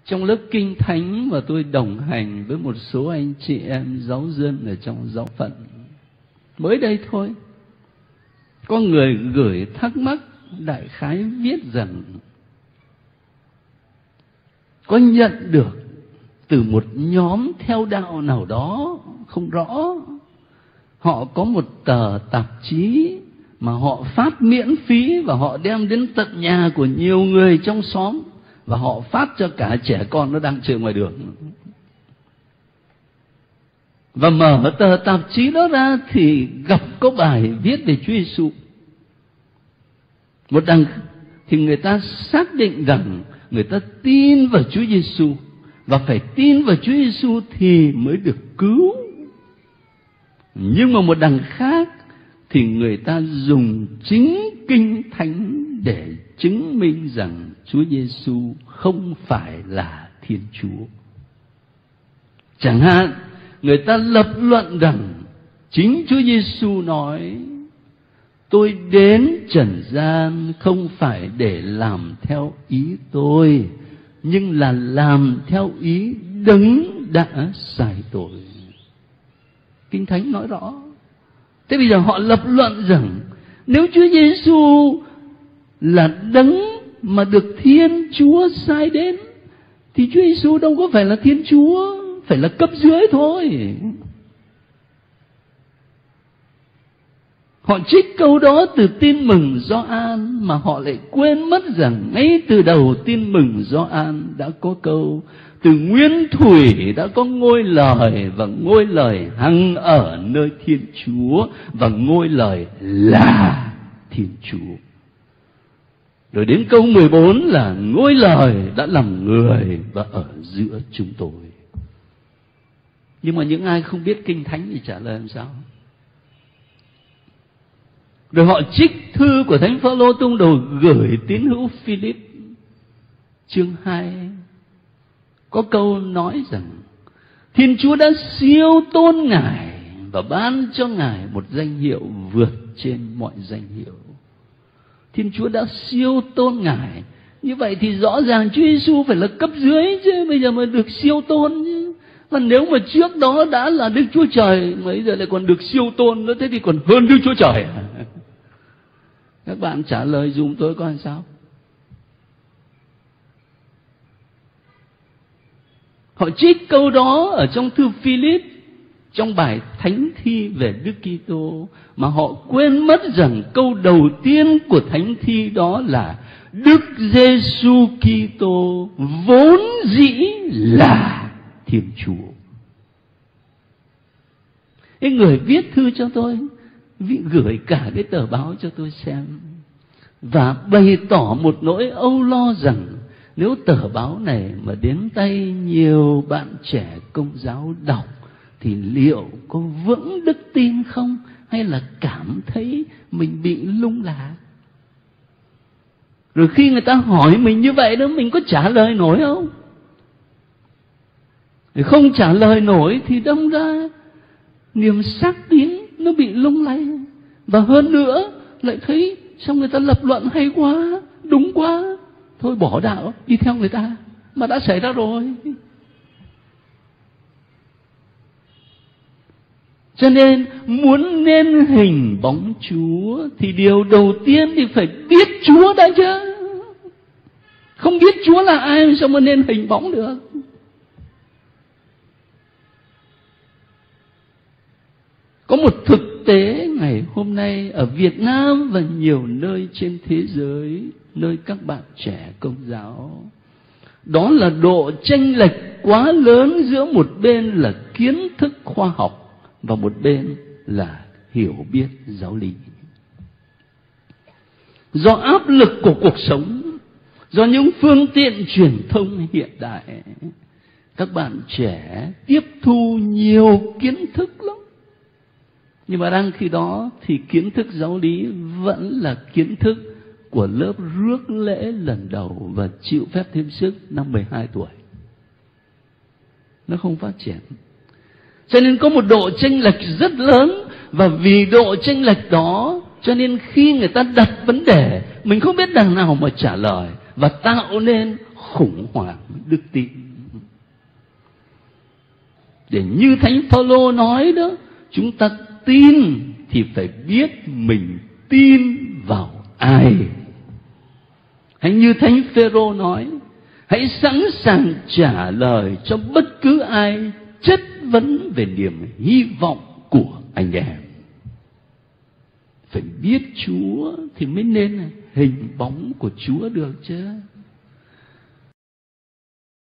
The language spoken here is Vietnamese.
Trong lớp kinh thánh mà tôi đồng hành với một số anh chị em giáo dân ở trong giáo phận, mới đây thôi, có người gửi thắc mắc đại khái viết rằng có nhận được từ một nhóm theo đạo nào đó không rõ, họ có một tờ tạp chí mà họ phát miễn phí và họ đem đến tận nhà của nhiều người trong xóm, và họ phát cho cả trẻ con nó đang chơi ngoài đường. Và mở tờ tạp chí đó ra thì gặp có bài viết về Chúa Giêsu. Một đằng thì người ta xác định rằng người ta tin vào Chúa Giêsu, và phải tin vào Chúa Giêsu thì mới được cứu. Nhưng mà một đằng khác thì người ta dùng chính kinh thánh để chứng minh rằng Chúa Giêsu không phải là Thiên Chúa. Chẳng hạn người ta lập luận rằng chính Chúa Giêsu nói: tôi đến trần gian không phải để làm theo ý tôi, nhưng là làm theo ý Đấng đã sai tôi. Kinh thánh nói rõ. Thế bây giờ họ lập luận rằng nếu Chúa Giêsu là Đấng mà được Thiên Chúa sai đến, thì Chúa Giêsu đâu có phải là Thiên Chúa, phải là cấp dưới thôi. Họ trích câu đó từ Tin Mừng Gioan, mà họ lại quên mất rằng ngay từ đầu Tin Mừng Gioan đã có câu: từ nguyên thủy đã có ngôi lời, và ngôi lời hằng ở nơi Thiên Chúa, và ngôi lời là Thiên Chúa. Rồi đến câu 14 là ngôi lời đã làm người và ở giữa chúng tôi. Nhưng mà những ai không biết kinh thánh thì trả lời làm sao? Rồi họ trích thư của Thánh Phaolô tông đồ gửi tín hữu Philip, chương 2, có câu nói rằng Thiên Chúa đã siêu tôn Ngài và ban cho Ngài một danh hiệu vượt trên mọi danh hiệu. Thiên Chúa đã siêu tôn Ngài, như vậy thì rõ ràng Chúa Giêsu phải là cấp dưới chứ, bây giờ mới được siêu tôn chứ. Còn nếu mà trước đó đã là Đức Chúa Trời, bây giờ lại còn được siêu tôn nữa, thế thì còn hơn Đức Chúa Trời. Các bạn trả lời dùm tôi coi làm sao. Họ trích câu đó ở trong thư Philip, trong bài thánh thi về Đức Kitô, mà họ quên mất rằng câu đầu tiên của thánh thi đó là Đức Giêsu Kitô vốn dĩ là Thiên Chúa. Cái người viết thư cho tôi gửi cả cái tờ báo cho tôi xem, và bày tỏ một nỗi âu lo rằng nếu tờ báo này mà đến tay nhiều bạn trẻ Công giáo đọc thì liệu có vững đức tin không, hay là cảm thấy mình bị lung lạc. Rồi khi người ta hỏi mình như vậy đó, mình có trả lời nổi không? Thì không trả lời nổi thì đâm ra niềm xác tín nó bị lung lay. Và hơn nữa lại thấy sao người ta lập luận hay quá, đúng quá, thôi bỏ đạo đi theo người ta, mà đã xảy ra rồi. Cho nên muốn nên hình bóng Chúa thì điều đầu tiên thì phải biết Chúa đã chứ. Không biết Chúa là ai sao mà nên hình bóng được. Có một thực tế ngày hôm nay ở Việt Nam và nhiều nơi trên thế giới, nơi các bạn trẻ Công giáo, đó là độ chênh lệch quá lớn giữa một bên là kiến thức khoa học và một bên là hiểu biết giáo lý. Do áp lực của cuộc sống, do những phương tiện truyền thông hiện đại, các bạn trẻ tiếp thu nhiều kiến thức lắm. Nhưng mà đang khi đó thì kiến thức giáo lý vẫn là kiến thức của lớp rước lễ lần đầu và chịu phép thêm sức năm 12 tuổi. Nó không phát triển. Cho nên có một độ chênh lệch rất lớn, và vì độ chênh lệch đó cho nên khi người ta đặt vấn đề, mình không biết đằng nào mà trả lời, và tạo nên khủng hoảng đức tin. Để như Thánh Phaolô nói đó, chúng ta tin thì phải biết mình tin vào ai. Hay như Thánh Phêrô nói, hãy sẵn sàng trả lời cho bất cứ ai chất vấn về niềm hy vọng của anh em. Phải biết Chúa thì mới nên hình bóng của Chúa được chứ.